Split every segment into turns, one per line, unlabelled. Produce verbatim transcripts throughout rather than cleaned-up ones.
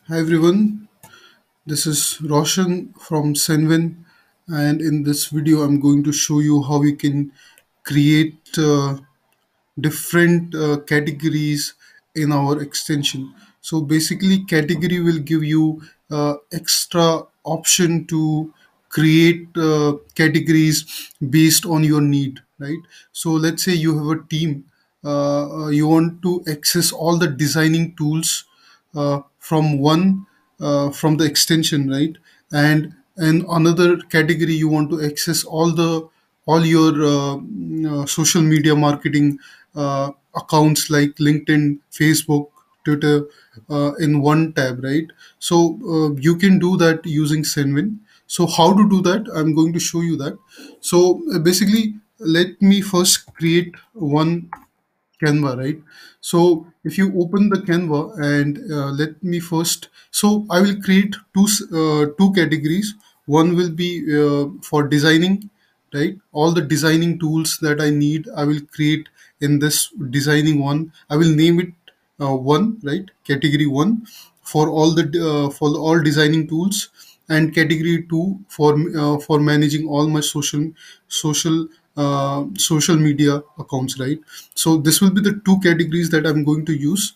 Hi everyone, this is Roshan from Senvin, and in this video, I'm going to show you how you can create uh, different uh, categories in our extension. So basically, category will give you uh, extra option to create uh, categories based on your need, right? So let's say you have a team, uh, uh, you want to access all the designing tools uh, from one uh, from the extension, right? And in another category you want to access all the all your uh, mm, uh, social media marketing uh, accounts like LinkedIn, Facebook, Twitter uh, in one tab, right? So uh, you can do that using Senvin. So how to do that, I'm going to show you that. So uh, basically, let me first create one Canva, right? So if you open the Canva and uh, let me first, so I will create two s- uh, two categories. One will be uh, for designing, right? All the designing tools that I need, I will create in this designing one. I will name it uh, one, right? Category one for all the uh, for all designing tools, and category two for uh, for managing all my social social uh, social media accounts, right? So this will be the two categories that I'm going to use.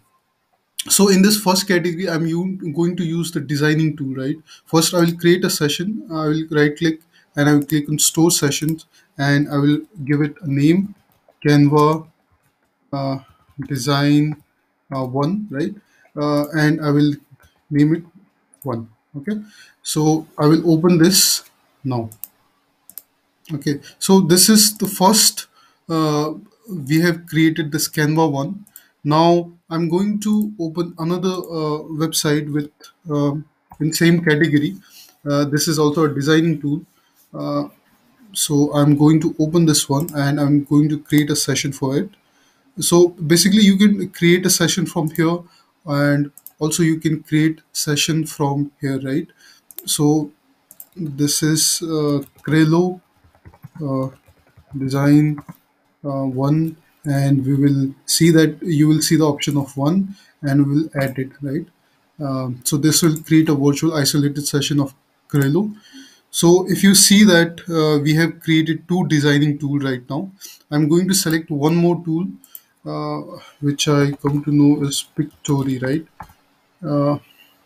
So in this first category, I'm u- going to use the designing tool, right? First, I will create a session. I will right click and I will click on store sessions, and I will give it a name, Canva uh, design uh, one, right? Uh, and I will name it one. Okay. So I will open this now. Okay, so this is the first uh, we have created this Canva one. Now I'm going to open another uh, website with um, in same category. Uh, this is also a designing tool. Uh, so I'm going to open this one and I'm going to create a session for it. So basically, you can create a session from here, and also you can create session from here, right? So this is uh, Crelo uh, design uh, one, and we will see that you will see the option of one, and we will add it, right? Um, so this will create a virtual isolated session of Grelo. So if you see that uh, we have created two designing tool right now, I'm going to select one more tool, uh, which I come to know is Pictory, right? Uh,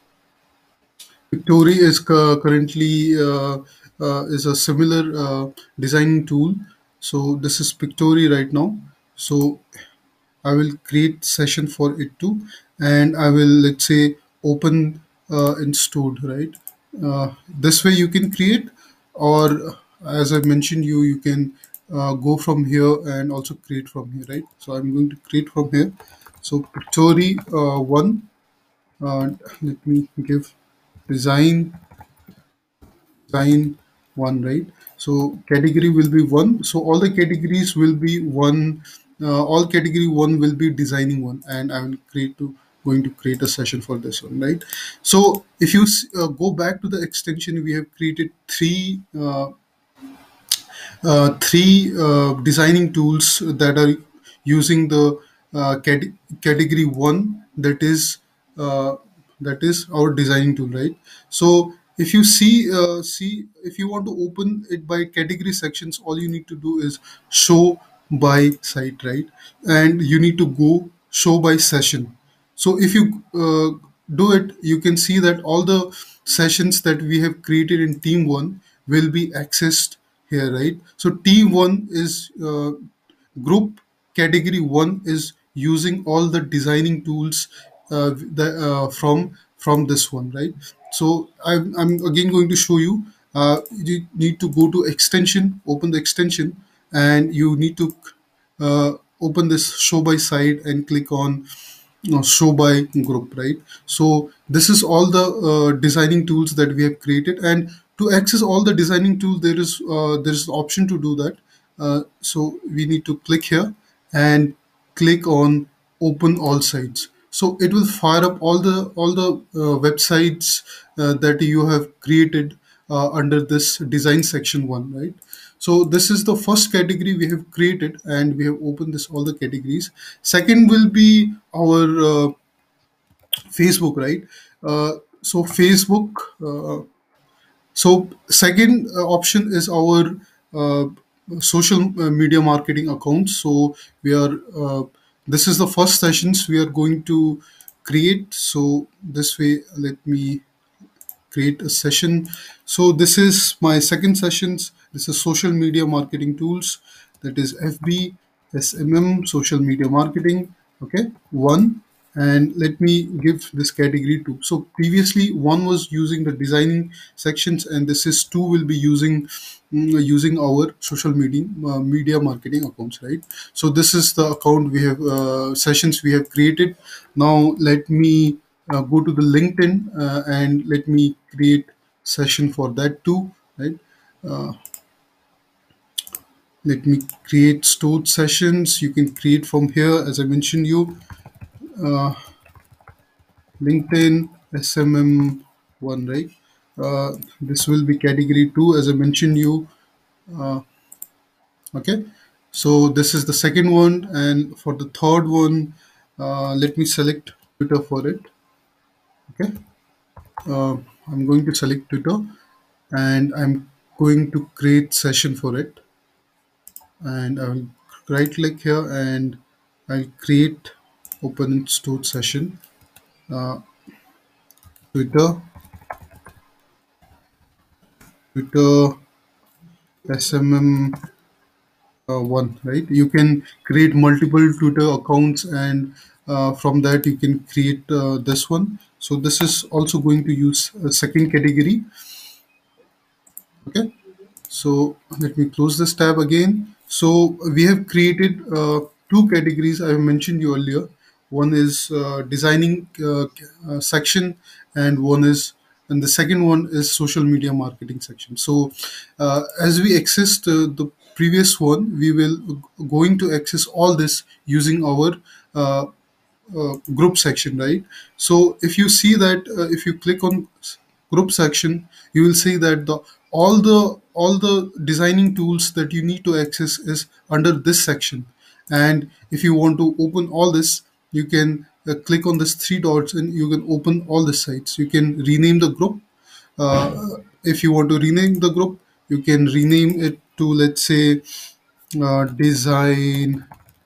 Pictory is cu- currently uh, uh, is a similar uh, designing tool. So this is Pictory right now. So I will create session for it too, and I will, let's say, open uh, in stored, right? Uh, this way you can create, or as I mentioned, you you can uh, go from here and also create from here, right? So I'm going to create from here. So Pictory uh, one. Uh, let me give design design one, right? So category will be one. So all the categories will be one. Uh, all category one will be designing one, and I will create to going to create a session for this one, right? So if you s- uh, go back to the extension, we have created three uh, uh, three uh, designing tools that are using the uh, cate- category one, that is uh, that is our designing tool, right? So if you see uh, see if you want to open it by category sections, all you need to do is show by site, right? And you need to go show by session. So if you uh, do it, you can see that all the sessions that we have created in team one will be accessed here, right? So team one is uh, group category one is using all the designing tools uh, the, uh, from from this one, right? So I'm, I'm again going to show you. Uh, you need to go to extension, open the extension, and you need to uh, open this show by side and click on uh, show by group, right? So this is all the uh, designing tools that we have created, and to access all the designing tools, there is uh, there is an option to do that. Uh, so we need to click here and click on open all sites. So it will fire up all the all the uh, websites uh, that you have created uh, under this design section one, right? So this is the first category we have created, and we have opened this all the categories. Second will be our uh, Facebook, right? Uh, so Facebook. Uh, so second uh, option is our uh, social uh, media marketing accounts. So we are. Uh, this is the first sessions we are going to create. So this way, let me create a session. So this is my second sessions. This is social media marketing tools. That is F B, S M M, social media marketing. Okay, one. And let me give this category two. So previously one was using the designing sections, and this is two will be using mm, using our social media uh, media marketing accounts, right? So this is the account we have uh, sessions we have created. Now let me uh, go to the LinkedIn uh, and let me create session for that too, right? Uh, Let me create stored sessions. You can create from here, as I mentioned you, uh, LinkedIn S M M one, right? Uh, this will be category two, as I mentioned you. Uh, okay, so this is the second one, and for the third one, uh, let me select Twitter for it. Okay, uh, I'm going to select Twitter, and I'm going to create session for it, and I will right click here and I'll create open stored session, uh, Twitter, Twitter S M M uh, one, right? You can create multiple Twitter accounts, and uh, from that you can create uh, this one. So this is also going to use a second category. Okay, so let me close this tab again. So we have created uh, two categories I mentioned you earlier. One is uh, designing uh, uh, section, and one is and the second one is social media marketing section. So uh, as we accessed uh, the previous one, we will going to access all this using our uh, uh, group section, right? So if you see that uh, if you click on group section, you will see that the all the all the designing tools that you need to access is under this section. And if you want to open all this, you can uh, click on this three dots and you can open all the sites. You can rename the group. uh, if you want to rename the group, you can rename it to, let's say, uh, design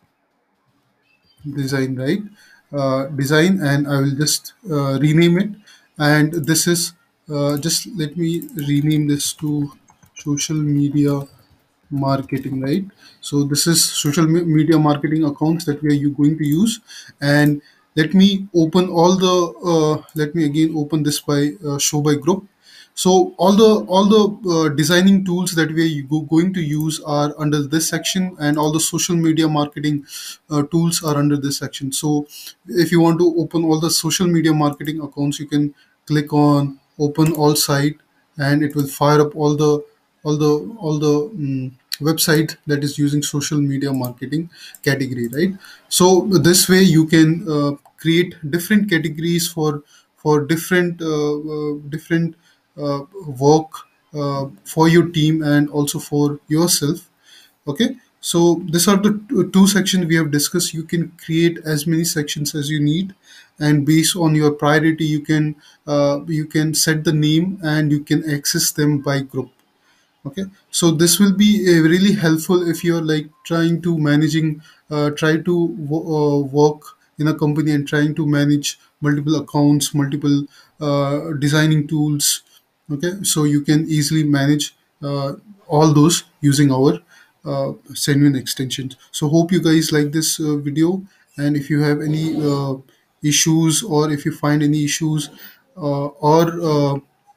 design, right? Uh, design, and I will just uh, rename it. And this is uh, just let me rename this to social media marketing, right? So this is social me- media marketing accounts that we are you going to use. And let me open all the uh, let me again open this by uh, show by group. So all the all the uh, designing tools that we are go- going to use are under this section, and all the social media marketing uh, tools are under this section. So if you want to open all the social media marketing accounts, you can click on open all site, and it will fire up all the all the all the mm website that is using social media marketing category, right? So this way you can uh, create different categories for for different uh, uh, different uh, work uh, for your team and also for yourself. Okay, so these are the t- two sections we have discussed. You can create as many sections as you need, and based on your priority, you can uh, you can set the name and you can access them by group. Okay, so this will be uh, really helpful if you're like trying to managing uh, try to wo- uh, work in a company and trying to manage multiple accounts, multiple uh, designing tools. Okay, so you can easily manage uh, all those using our uh, Senwin extensions. So hope you guys like this uh, video, and if you have any uh, issues, or if you find any issues, uh, or uh,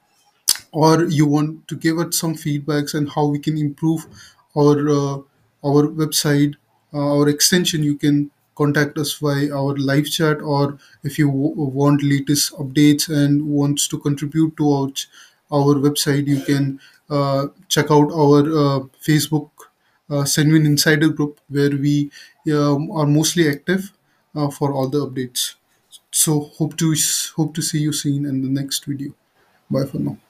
or you want to give us some feedbacks and how we can improve our uh, our website, uh, our extension, you can contact us via our live chat. Or if you w- want latest updates and wants to contribute to our ch- our website, you can uh, check out our uh, Facebook uh, Senwin Insider group, where we um, are mostly active uh, for all the updates. So hope to hope to see you soon in the next video. Bye for now.